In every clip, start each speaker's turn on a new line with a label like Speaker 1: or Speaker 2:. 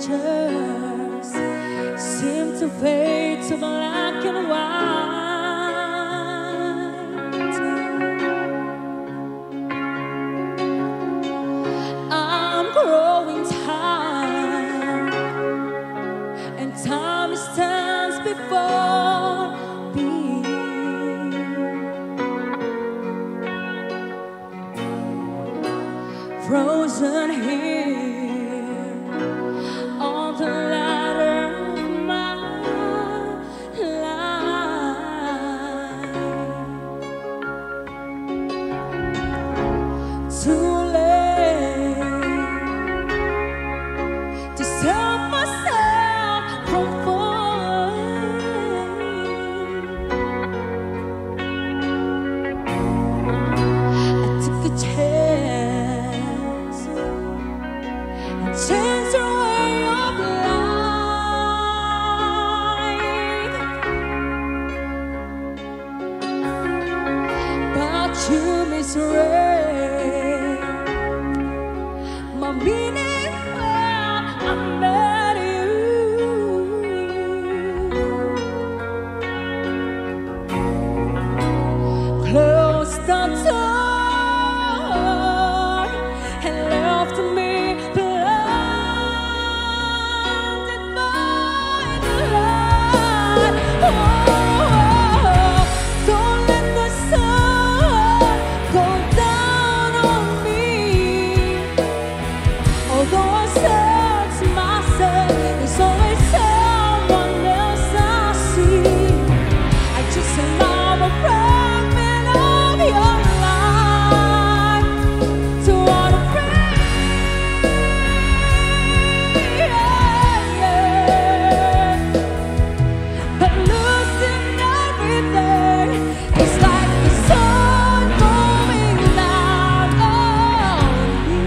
Speaker 1: pictures seem to fade to black and white. I'm growing tired, and time stands before me. Frozen here on the ladder of my life. Too late to save myself from falling. I took a chance, change your way of life, but you misread my meaning when I met you. Closed the door and left me blinded by the light. Oh, don't let the sun go down on me. Although I search myself, there's always someone else I see. I just allow a fragment of your life to wander free. But losing everything is like the sun going down on me.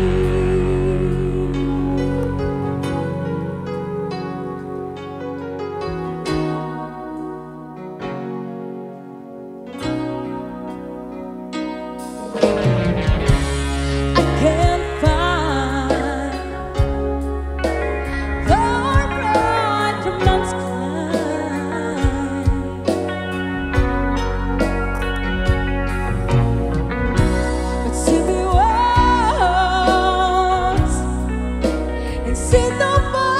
Speaker 1: I can't find the right romance kind, but see me once and see the